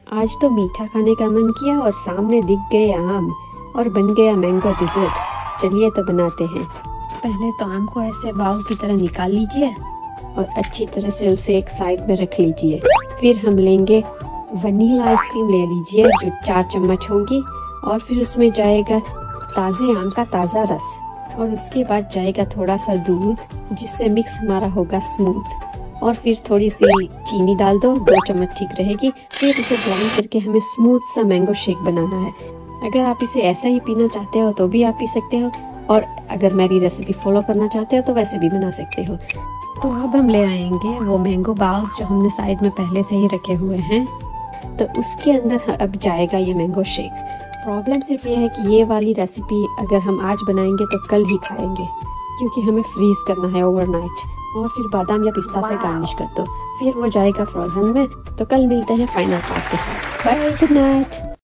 आज तो मीठा खाने का मन किया और सामने दिख गए आम और बन गया मैंगो डिजर्ट। चलिए तो बनाते हैं। पहले तो आम को ऐसे बाउल की तरह निकाल लीजिए और अच्छी तरह से उसे एक साइड में रख लीजिए। फिर हम लेंगे वनीला आइसक्रीम, ले लीजिए जो 4 चम्मच होगी, और फिर उसमें जाएगा ताज़े आम का ताज़ा रस, और उसके बाद जाएगा थोड़ा सा दूध जिससे मिक्स हमारा होगा स्मूथ, और फिर थोड़ी सी चीनी डाल दो, 2 चम्मच ठीक रहेगी। फिर उसे ग्राइंड करके हमें स्मूथ सा मैंगो शेक बनाना है। अगर आप इसे ऐसा ही पीना चाहते हो तो भी आप पी सकते हो, और अगर मेरी रेसिपी फॉलो करना चाहते हो तो वैसे भी बना सकते हो। तो अब हम ले आएंगे वो मैंगो बाउल्स जो हमने साइड में पहले से ही रखे हुए हैं, तो उसके अंदर अब जाएगा ये मैंगो शेक। प्रॉब्लम सिर्फ ये है कि ये वाली रेसिपी अगर हम आज बनाएंगे तो कल ही खाएंगे, क्योंकि हमें फ्रीज करना है ओवरनाइट, और फिर बादाम या पिस्ता से गार्निश कर दो, फिर वो जाएगा फ्रोजन में। तो कल मिलते हैं फाइनल पार्ट के साथ। Bye, good night.